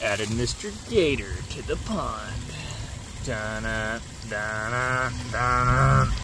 added Mr. Gator to the pond. Da-na, da-na, da-na.